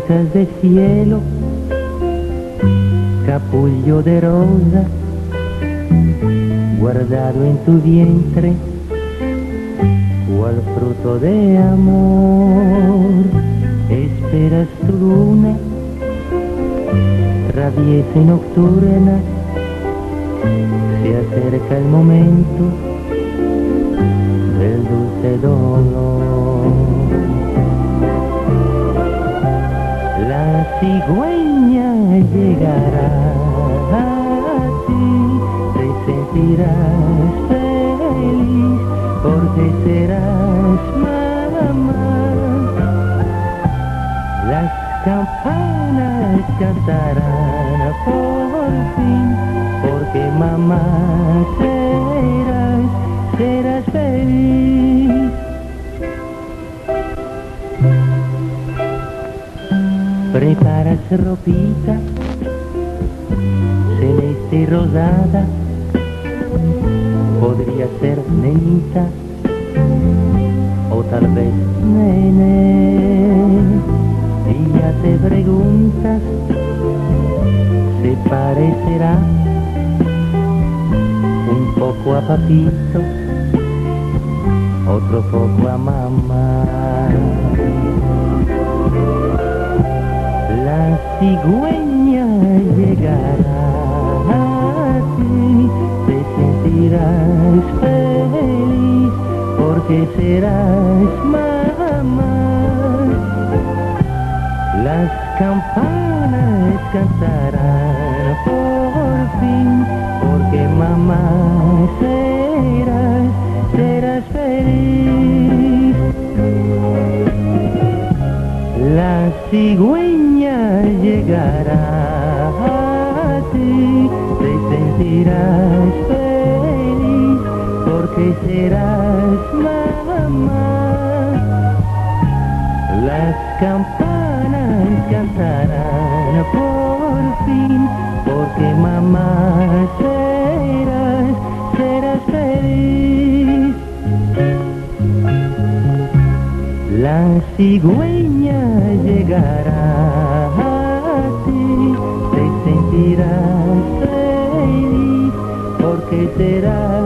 gotas de cielo, capullo de rosa, guardado en tu vientre, cual fruto de amor. Esperas tu luna, traviesa y nocturna, se acerca el momento del dulce dolor. La cigüeña llegará a ti, te sentirás feliz, porque serás mamá. Las campanas cantarán por fin, porque mamá serás feliz. Preparas ropita celeste y rosada, podría ser nenita o tal vez nene. Y ya te preguntas, ¿se parecerá un poco a papito, otro poco a mamá? La cigüeña llegará a ti, te sentirás feliz, porque serás mamá. Las campanas cantarán por fin, porque mamá serás feliz. La cigüeña llegará a ti, te sentirás feliz, porque serás mamá. Las campanas cantarán por fin, porque mamá serás feliz. La cigüeña llegará a ti, te sentirás feliz, porque serás